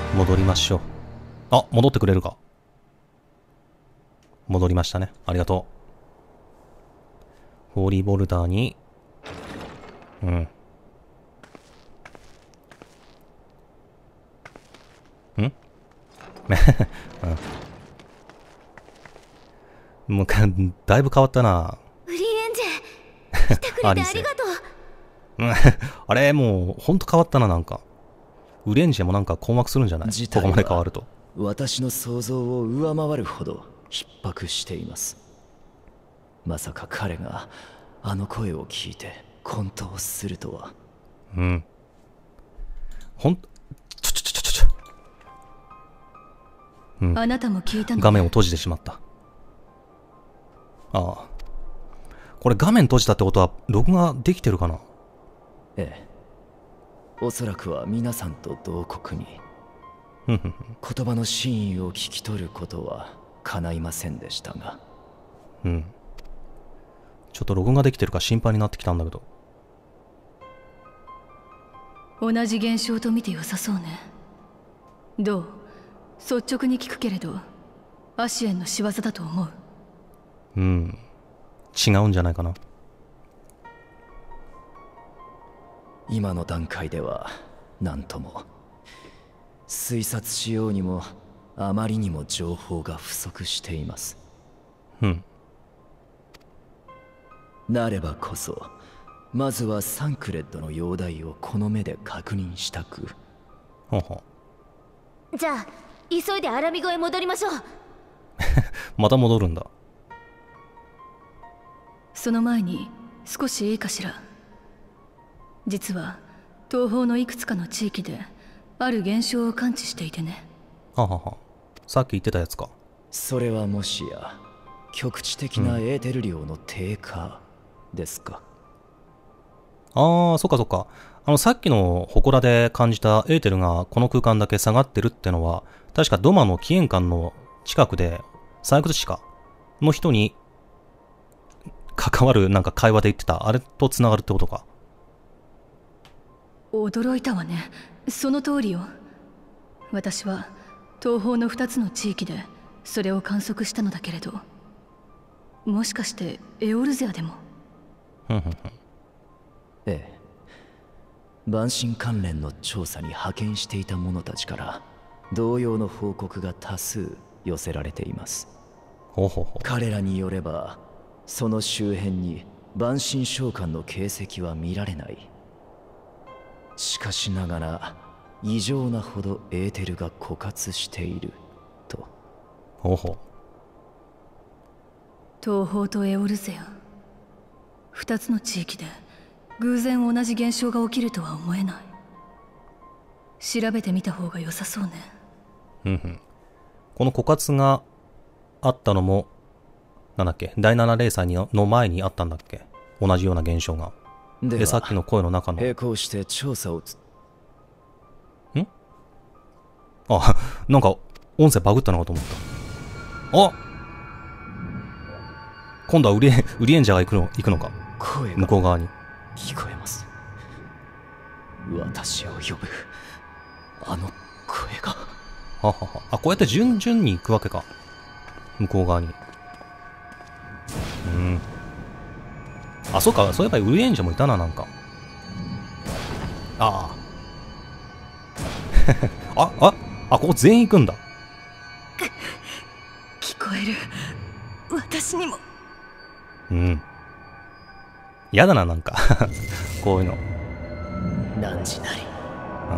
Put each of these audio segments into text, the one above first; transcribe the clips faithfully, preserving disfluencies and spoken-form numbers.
戻りましょう。あ、戻ってくれるか。戻りましたね。ありがとう。ホーリーボルダーに、うん。んうん。もうか、だいぶ変わったな。 ウリエンジェ、来てくれてありがとう。 あれ、もう、ほんと変わったな、なんか。ウレンジェもなんか困惑するんじゃない？ここまで変わると。 私の想像を上回るほど逼迫しています。まさか彼があの声を聞いて混沌するとは。 うん。ほん、ちょちょちょちょちょ。うん。 あなたも聞いたの？ 画面を閉じてしまった。ああ。これ画面閉じたってことは録画できてるかな？ ええ。おそらくは皆さんと同国に。言葉の真意を聞き取ることは叶いませんでしたが。 うん。ちょっと録画できてるか心配になってきたんだけど。 同じ現象と見て良さそうね。どう？率直に聞くけれど、アシエンの仕業だと思う？ うん。違うんじゃないかな。 今の段階では何とも。推察しようにもあまりにも情報が不足しています。 うん。 なればこそまずはサンクレッドの容体をこの目で確認したく。 ほうほう。じゃあ急いでアラミ語へ戻りましょう。 また戻るんだ。 その前に少しいいかしら。実は東方のいくつかの地域である現象を感知していてね。 ははは。さっき言ってたやつか。 それはもしや局地的なエーテル量の低下ですか？ うん、ああ、そっかそっか。あのさっきの祠で感じたエーテルがこの空間だけ下がってるってのは、確かドマの起源館の近くで採掘士かの人に関わるなんか会話で言ってたあれとつながるってことか。 驚いたわね。その通りよ。私は東方のふたつの地域でそれを観測したのだけれど、もしかしてエオルゼアでも？ ふんふんふん。 ええ。万神関連の調査に派遣していた者たちから同様の報告が多数寄せられています。 ほうほうほう。 彼らによればその周辺に万神召喚の形跡は見られない。しかしながら異常なほどエーテルが枯渇していると。 ほうほう。 東方とエオルゼア、二つの地域で偶然同じ現象が起きるとは思えない。調べてみた方が良さそうね。 うんうん。この枯渇があったのもなんだっけ、だいなな零祭の前にあったんだっけ、同じような現象が。で、さっきの声の中の並行して調査をつんあ、なんか音声バグったのかと思った。あ、今度はウリエン、ウリエンジャーが行くの、行くのか。 声が向こう側に聞こえます。私を呼ぶあの声が。 ははは。あ、こうやって順々に行くわけか、向こう側に。うん。あ、そうか、そういえばウリエンジャーもいたな、なんか。ああ。あ、あ、あ、ここ全員行くんだ。 聞こえる。私にも。 うん。やだな、なんか。こういうの。 何時なり。 うん。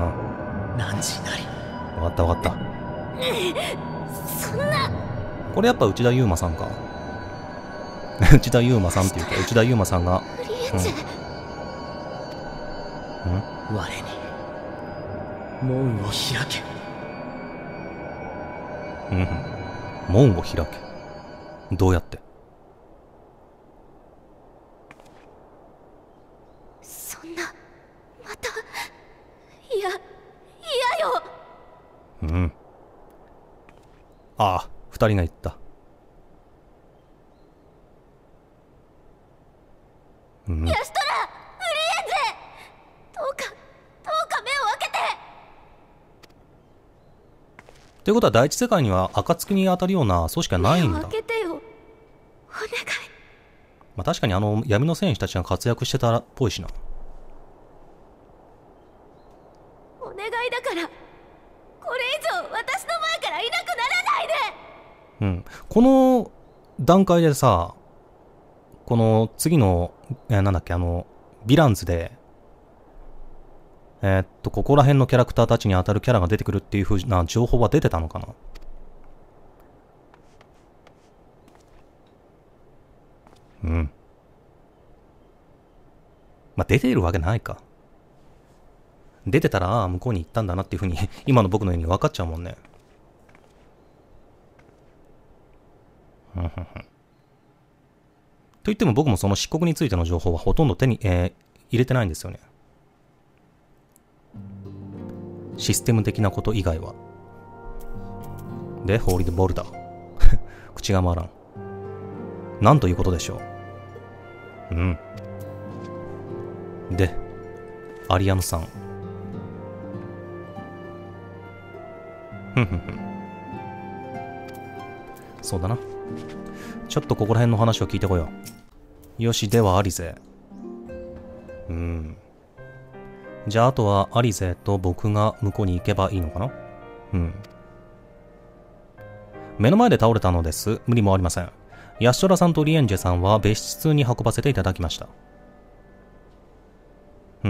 何時なり。 わかったわかった。 そんな。 これやっぱ内田悠馬さんか。内田悠馬さんっていうか、内田悠馬さんが。 ウリエンジェ。 うん。 我に門を開け。 うん。門を開け。どうやって？ そんな、また、いや、嫌よ。 うん。ああ、二人が言った。うん。 ヤシトラ、ウリエンジェ、どうか、どうか目を開けて。 ということは第一世界には暁に当たるような組織はないんだ。 目を開けてよ、お願い。 まあ確かにあの闇の戦士たちが活躍してたっぽいしな。 お願いだから、これ以上私の前からいなくならないで。 うん。この段階でさ、この次の、えーなんだっけ、あの、ヴィランズで、えーっと、ここら辺のキャラクターたちに当たるキャラが出てくるっていう風な情報は出てたのかな。うん。まあ、出ているわけないか。出てたら、ああ、向こうに行ったんだなっていう風に、今の僕のように分かっちゃうもんね。ふんふんふん。と言っても僕もその漆黒についての情報はほとんど手に、えー入れてないんですよね。システム的なこと以外は。で、ホーリードボルダー。口が回らん。なんということでしょう。うん。で、アリアノさん。ふんふんふん。そうだな。ちょっとここら辺の話を聞いてこよう。よし、ではアリゼ。うん。じゃああとはアリゼと僕が向こうに行けばいいのかな。うん。目の前で倒れたのです。無理もありません。ヤッショラさんとリエンジェさんは別室に運ばせていただきました。うん。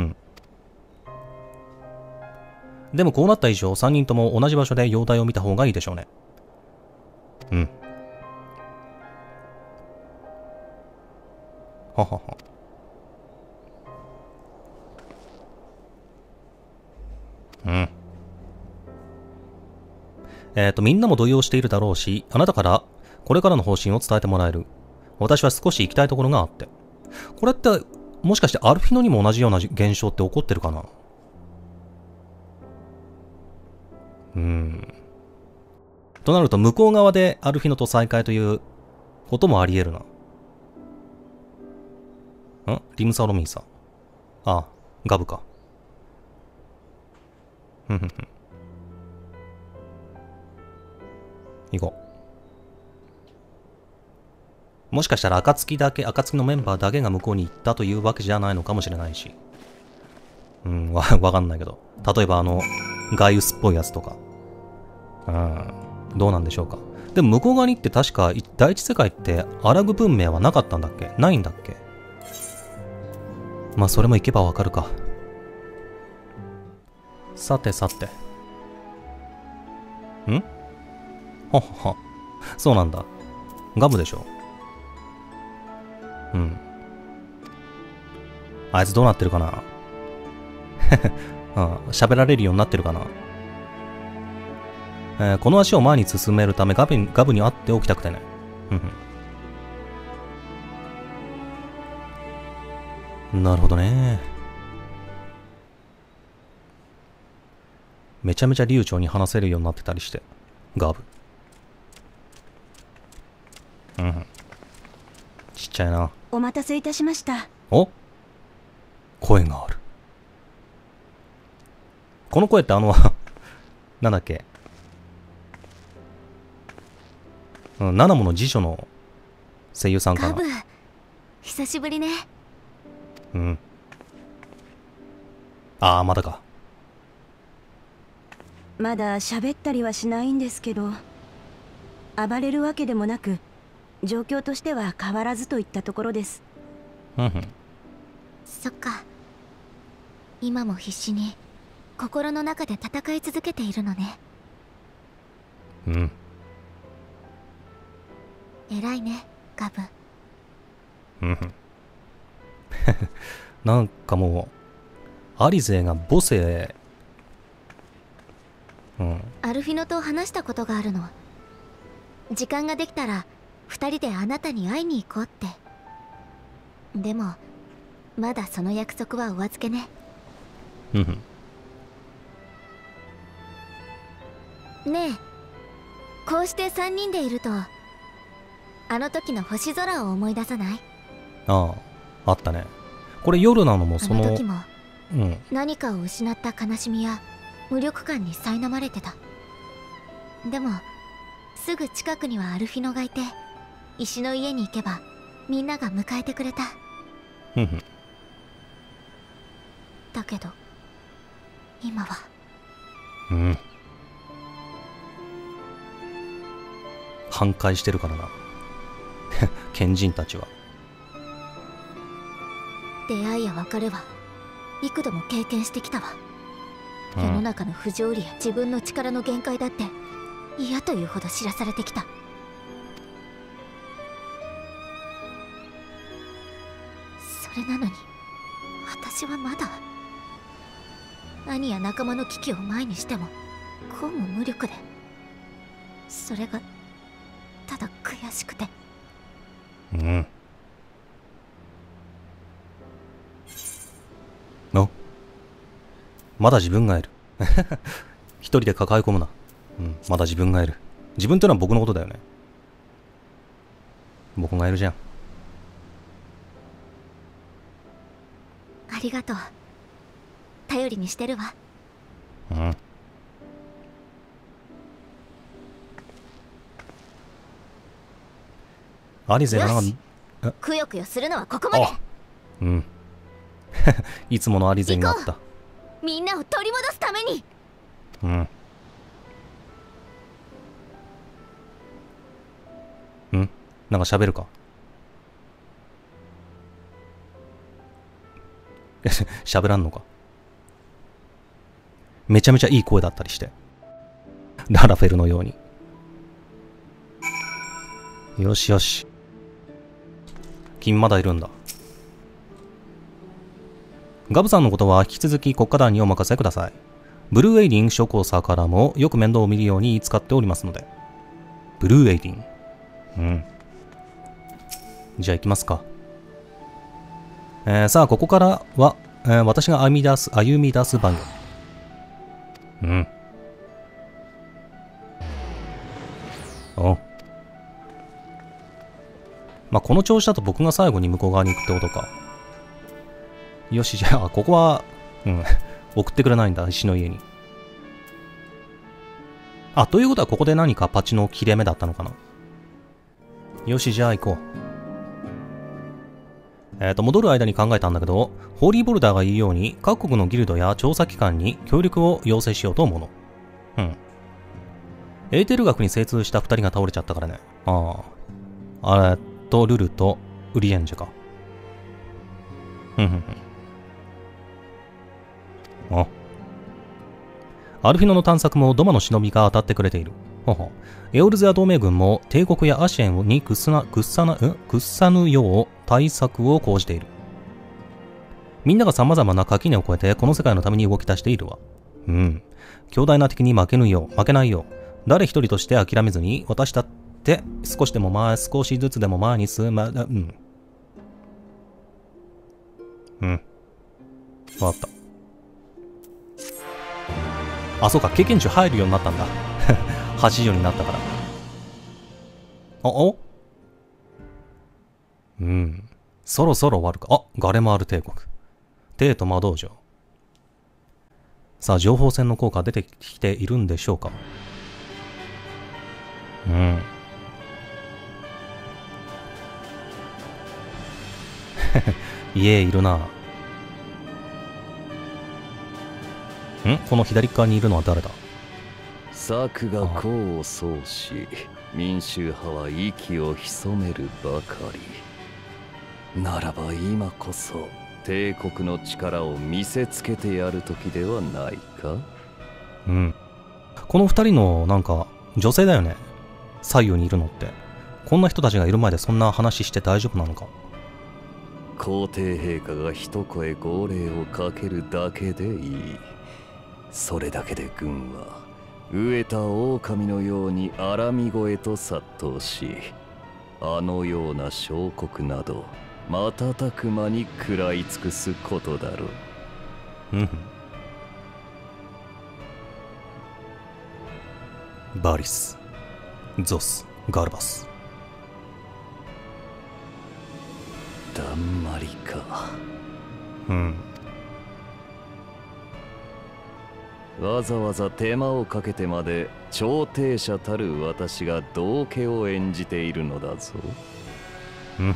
でもこうなった以上さんにんとも同じ場所で容体を見た方がいいでしょうね。うん。ははは。うん。えっと、みんなも動揺しているだろうし、あなたからこれからの方針を伝えてもらえる。私は少し行きたいところがあって。これって、もしかしてアルフィノにも同じような現象って起こってるかな。うーん。となると、向こう側でアルフィノと再会ということもあり得るな。んリムサロミンさん。ああ、ガブか。ふんふんふん。行こう。もしかしたら暁だけ、暁のメンバーだけが向こうに行ったというわけじゃないのかもしれないし。うん、わ、わかんないけど。例えばあの、ガイウスっぽいやつとか。うん、どうなんでしょうか。でも向こう側にって確か、第一世界ってアラグ文明はなかったんだっけ？ないんだっけ？まあそれも行けばわかるか。さてさて。ん？はっは。そうなんだ。ガムでしょ。うん。あいつどうなってるかな。うん、喋られるようになってるかな。えー、この足を前に進めるためガブに、ガブに会っておきたくてね。うんうん。なるほどね。めちゃめちゃ流暢に話せるようになってたりして。ガブ。うん。ちっちゃいな。 お待たせいたしました。 お？声がある。この声ってあの、なんだっけ。うん、ナナモの辞書の声優さんかな。 ガブ、久しぶりね。 うん。ああ、まだか。 まだ喋ったりはしないんですけど、暴れるわけでもなく、状況としては変わらずといったところです。 うんうん。 そっか。今も必死に心の中で戦い続けているのね。 うん。 偉いね、ガブ。 うん。なんかもう、アリゼが母性、うん。 アルフィノと話したことがあるの。時間ができたら二人であなたに会いに行こうって。でもまだその約束はお預けね。 うん。 ねえ、こうして三人でいるとあの時の星空を思い出さない？ ああ、あったね。これ夜なのもその、 あの時もうん、 何かを失った悲しみや無力感に苛まれてた。 でもすぐ近くにはアルフィノがいて、石の家に行けばみんなが迎えてくれた。 ふんふん。 だけど今は。 うん。反壊してるからな賢人たちは。 出会いや別れは幾度も経験してきたわ。 うん、 世の中の不条理や自分の力の限界だって嫌というほど知らされてきた。それなのに私はまだ。兄や仲間の危機を前にしてもこうも無力で、それがただ悔しくて。 うん。お、まだ自分がいる一人で抱え込むな。うん、まだ自分がいる。自分ってのは僕のことだよね。僕がいるじゃん。 ありがとう。頼りにしてるわ。 うん。アリゼがなんか、 くよくよするのはここまで。 うん。いつものアリゼになった。 みんなを取り戻すために。 うん。ん？なんか喋るか？喋らんのか？めちゃめちゃいい声だったりして。ララフェルのように。よしよし。君まだいるんだ。ガブさんのことは引き続き国家団にお任せください。ブルーエイリン諸侯さからもよく面倒を見るように使っておりますので。ブルーエイリン。うん。じゃあ行きますか。えー、さあ、ここからは、えー、私が歩み出す、歩み出す番よ。うん。お。まあ、この調子だと僕が最後に向こう側に行くってことか。よし、じゃあ、ここは、うん、送ってくれないんだ、石の家に。あ、ということはここで何かパチの切れ目だったのかな。よし、じゃあ行こう。えっと、戻る間に考えたんだけど、ホーリーボルダーが言うように、各国のギルドや調査機関に協力を要請しようと思うの。うん。エーテル学に精通した二人が倒れちゃったからね。ああ。あれと、ルルと、ウリエンジェか。ふんふんふん。あ。アルフィノの探索もドマの忍びが当たってくれている。ほほ。エオルゼア同盟軍も帝国やアシエンに屈さな、屈さな、ん屈さぬよう対策を講じている。みんなが様々な垣根を越えてこの世界のために動き出しているわ。うん。強大な敵に負けぬよう、負けないよう、誰一人として諦めずに、私だって少しでも前、少しずつでも前に進ま、うん。うん。わかった。あ、そうか、経験値入るようになったんだ。はちじゅうになったから。あ、おうん。そろそろ終わるか。あ、ガレマール帝国。帝都魔道場。さあ、情報戦の効果出てきているんでしょうか。うん。家いるな。んこの左側にいるのは誰だ。 策が功を奏し、民衆派は息を潜めるばかり。ならば今こそ帝国の力を見せつけてやる時ではないか。 うん。この二人のなんか女性だよね。左右にいるのって。こんな人たちがいる前でそんな話して大丈夫なのか。 皇帝陛下が一声号令をかけるだけでいい。それだけで軍は飢えた狼のようにアラミ声と殺到し、あのような小国など瞬く間に食らい尽くすことだろう。 うん。バリス、ゾス、ガルバス。 だんまりか。 うん。 わざわざ手間をかけてまで調停者たる私が道化を演じているのだぞ。 うん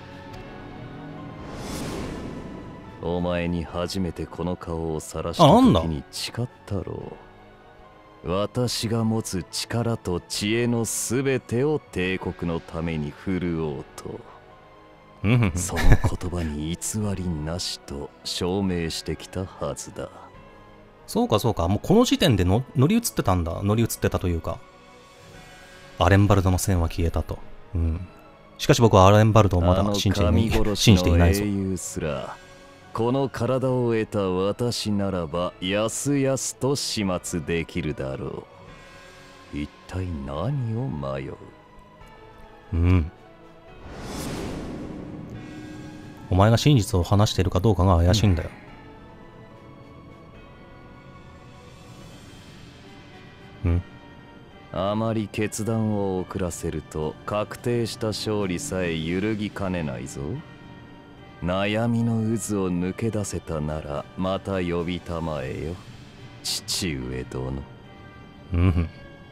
お前に初めてこの顔を晒した時に誓ったろう。私が持つ力と知恵のすべてを帝国のために振るおうと。その言葉に偽りなしと証明してきたはずだ。 そうかそうか、もうこの時点での乗り移ってたんだ。乗り移ってたというか、アレンバルドの線は消えたと。うん。しかし僕はアレンバルドをまだ信じてい信じていないぞ。 英雄すらこの体を得た私ならばやすやすと始末できるだろう。一体何を迷う。 うん。お前が真実を話しているかどうかが怪しいんだよ。うん。 あまり決断を遅らせると確定した勝利さえ揺るぎかねないぞ。悩みの渦を抜け出せたならまた呼びたまえよ、父上殿。 うん。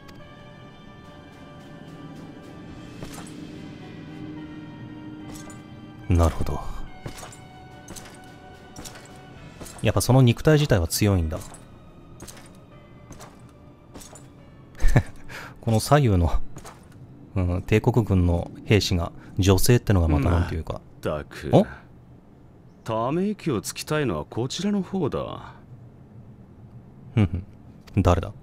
なるほど。やっぱその肉体自体は強いんだ。この左右の、うん、帝国軍の兵士が女性ってのがまたなんていうか。 まったく。 おため息をつきたいのはこちらの方だ。 ふんふん。誰だ？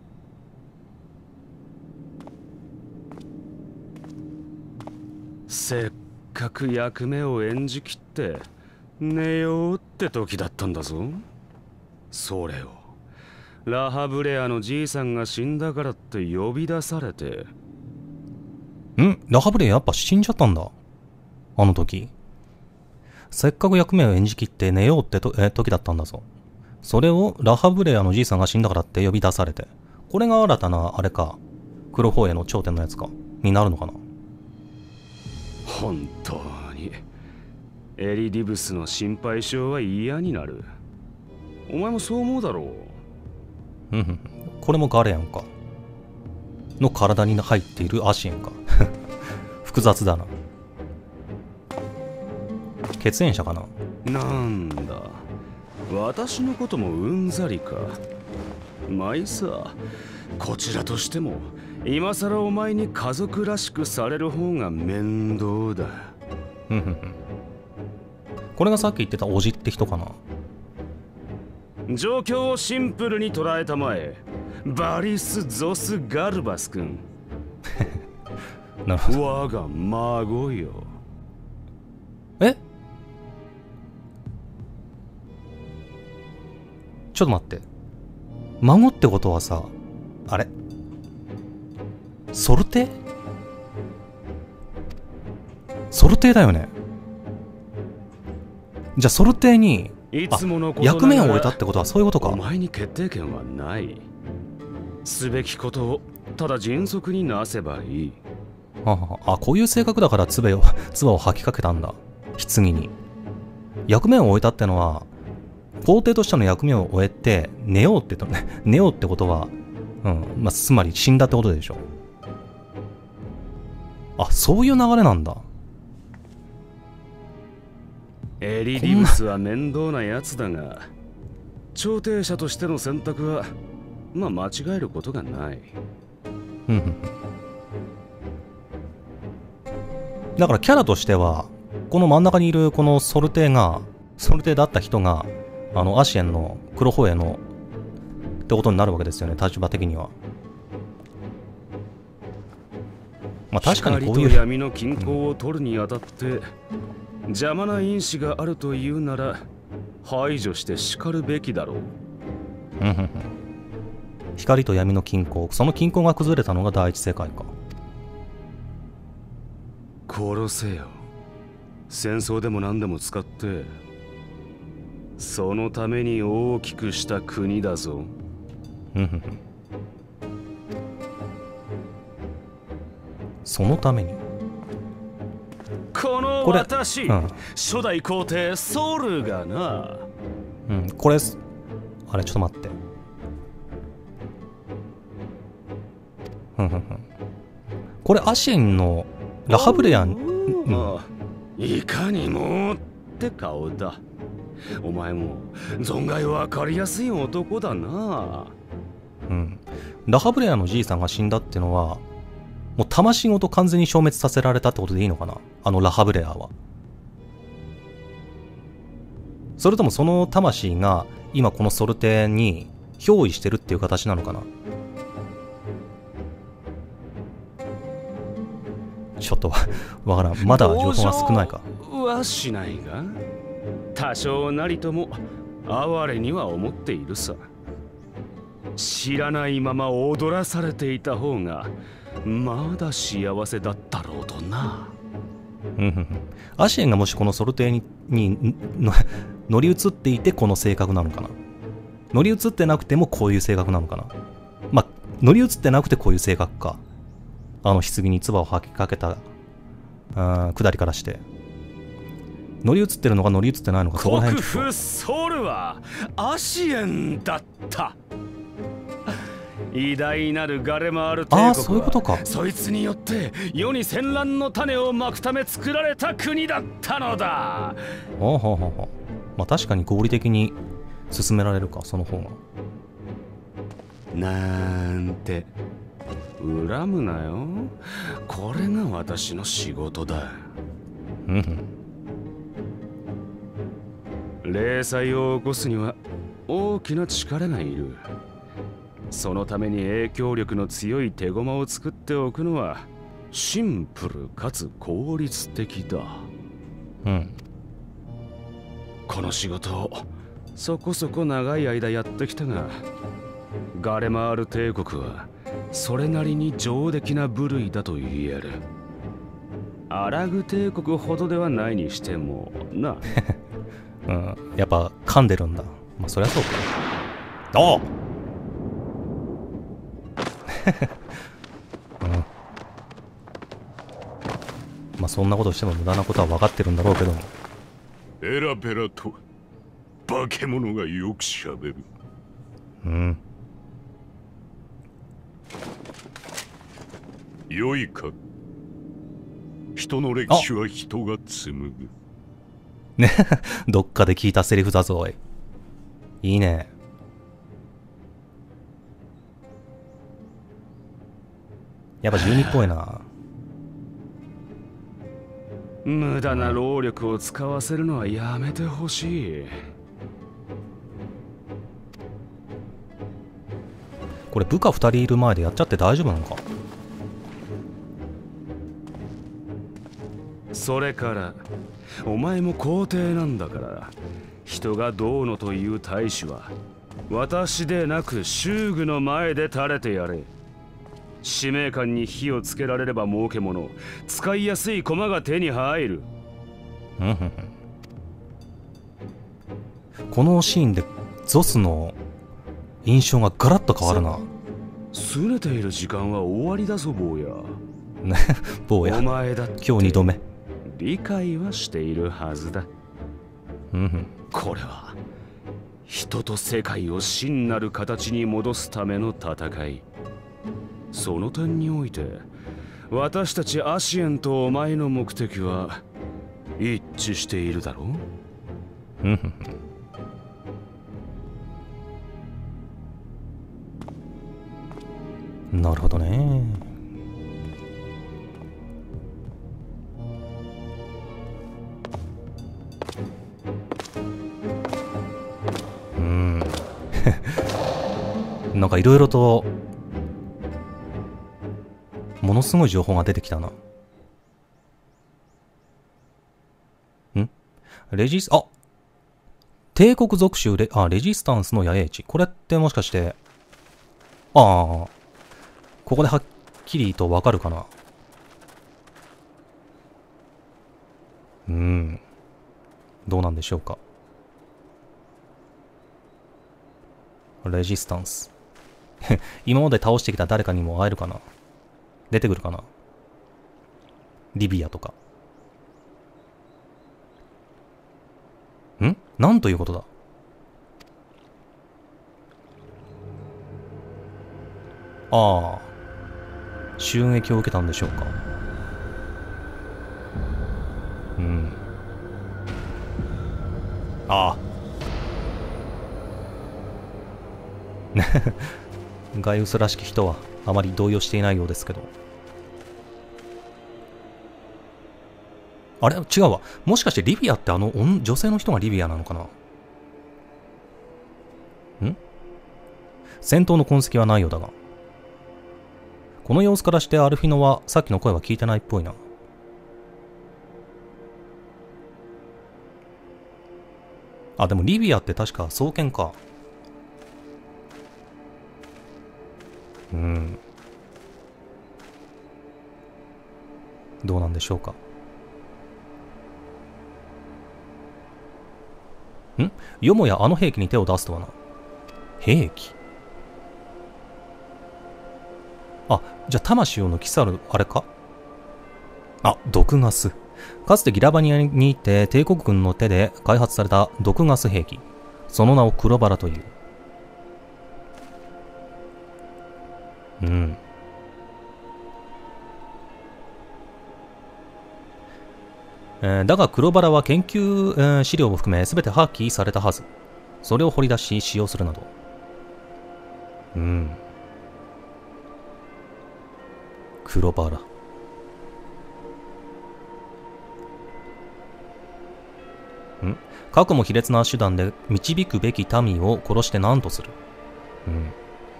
せっかく役目を演じきって寝ようって時だったんだぞ。それをラハブレアのじいさんが死んだからって呼び出されて。 ん？ラハブレアやっぱ死んじゃったんだ。あの時。せっかく役目を演じきって寝ようってとえ時だったんだぞ。それをラハブレアのじいさんが死んだからって呼び出されて。これが新たなあれか。黒鳳衛の頂点のやつか。になるのかな。 本当にエリディブスの心配性は嫌になる。お前もそう思うだろう。うんうん。これもガレアンか。の体に入っているアシエンか。複雑だな。血縁者かな。 なんだ、私のこともうんざりか。まあいいさ、こちらとしても今さらお前に家族らしくされる方が面倒だ。 うんうんうん。これがさっき言ってたおじって人かな。 状況をシンプルに捉えたまえ、バリス・ゾス・ガルバス君。 なるほど。 我が孫よ。 え？ちょっと待って。孫ってことはさ、あれソルテソルテだよね。じゃあソルテにいつものこと役目を終えたってことはそういうことか。 お前に決定権はない。すべきことをただ迅速になせばいい。 ああ、あ、こういう性格だから唾を唾を吐きかけたんだ。棺に。役目を終えたってのは皇帝としての役目を終えて寝ようってと寝ようってことは、うん、まあ、つまり死んだってことでしょ。あ、そういう流れなんだ。 エリディブスは面倒なやつだが、調停者としての選択はまあ間違えることがない。 うんうん。だからキャラとしてはこの真ん中にいるこのソルテがソルテだった人があのアシエンの黒ホエのってことになるわけですよね、立場的には。まあ確かにこういう光と闇の均衡を取るにあたって、うん、邪魔な因子があるというなら排除して叱るべきだろう。 うんうんうん。光と闇の均衡、その均衡が崩れたのが第一世界か。 殺せよ。戦争でも何でも使ってそのために大きくした国だぞ。 うんうんうん。そのためにこの私、うん、初代皇帝ソルがな。 うん、これあれちょっと待って。 ふんふんふん。これアシェンのラハブレアン、うん、 いかにもって顔だ。お前も存外わかりやすい男だな。 うん。ラハブレアのじいさんが死んだってのは、もう魂ごと完全に消滅させられたってことでいいのかな、あのラハブレアは。それともその魂が今このソルテに憑依してるっていう形なのかな。ちょっとわからん。まだ情報が少ないか。 はしないが、多少なりとも哀れには思っているさ。知らないまま踊らされていた方がまだ幸せだったろうとな。 アシエンがもしこのソルテににの乗り移っていてこの性格なのかな。乗り移ってなくてもこういう性格なのかな。まあ乗り移ってなくてこういう性格か。あの棺に唾を吐きかけたあ下りからして、乗り移ってるのか乗り移ってないのか、そこら辺。 国父ソルはアシエンだった。偉大なるガレマール帝国は、 ああそういうことか。 そいつによって世に戦乱の種をまくため作られた国だったのだ。 ほうほうほうほう。まあ確かに合理的に進められるか、その方が。 なんて恨むなよ。これが私の仕事だ。 うんうん。霊災を起こすには大きな力がいる。そのために影響力の強い手駒を作っておくのはシンプルかつ効率的だ。 うん。 この仕事をそこそこ長い間やってきたが、ガレマール帝国はそれなりに上出来な部類だと言える。アラグ帝国ほどではないにしてもな。 うん、やっぱ噛んでるんだ。まあそりゃそうか。おっうん、まあそんなことしても無駄なことは分かってるんだろうけども。 ペラペラと化け物がよくしゃべる。 うん。 良いか。人の歴史は人が紡ぐ。 ねどっかで聞いたセリフだぞ、おい。いいね。やっぱじゅうにっぽいな。 無駄な労力を使わせるのはやめてほしい。 これ部下ふたりいる前でやっちゃって大丈夫なのか。 それからお前も皇帝なんだから、人がどうのという大使は私でなく衆具の前で垂れてやれ。使命感に火をつけられれば儲けもの、使いやすい駒が手に入る。 このシーンでゾスの印象がガラッと変わるな。 拗ねている時間は終わりだぞ坊や。 ね坊や、 お前だって今日にどめ理解はしているはずだ。 うん、 これは人と世界を真なる形に戻すための戦い。その点において私たちアシエンとお前の目的は一致しているだろう。 なるほどね。うんなんかいろいろとものすごい情報が出てきたな。んレジス、あ帝国属州レ、あ、レジスタンスの野営地。これってもしかして、ああ、ここではっきりとわかるかな。うん。どうなんでしょうか。レジスタンス。今まで倒してきた誰かにも会えるかな。出てくるかな。リビアとか。ん？なんということだ。ああ。 襲撃を受けたんでしょうか。うん。ああ。ガイウスらしき人はあまり動揺していないようですけど。あれ違うわ。もしかしてリビアってあの女性の人がリビアなのかな。ん戦闘の痕跡はないようだが。この様子からしてアルフィノはさっきの声は聞いてないっぽいな。あ、でもリビアって確か双剣か。うん。どうなんでしょうか。んよもやあの兵器に手を出すとはな。兵器あ、じゃあ魂を抜き去るあれか。あ、毒ガス。かつてギラバニアにて帝国軍の手で開発された毒ガス兵器。その名を黒バラという。うん。えー、だが黒バラは研究、えー、資料を含め全て破棄されたはず。それを掘り出し使用するなど。うん。黒バラ。ん過去も卑劣な手段で導くべき民を殺して何とする。うん。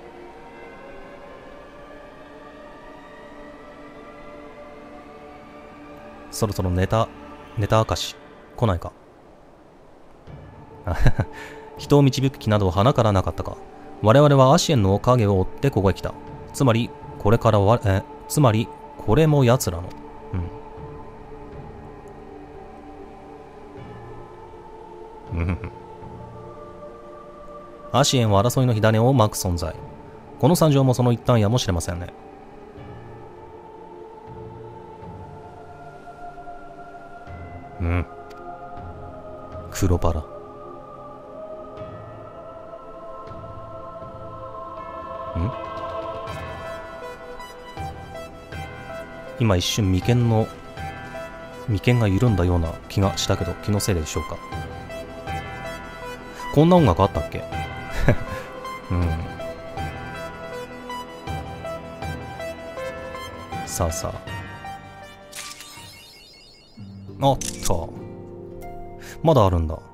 そろそろネタ、ネタ明かし、来ないか。人を導く気など花からなかったか。我々はアシエンの影を追ってここへ来た。つまり、これからは、え、つまり、これも奴らの。うん。うん。アシエンは争いの火種を巻く存在。この惨状もその一端やもしれませんね。うん。黒バラ。ん今一瞬眉間の眉間が緩んだような気がしたけど、気のせいでしょうか。こんな音楽あったっけ。うん。さあさあ。あった。まだあるんだ。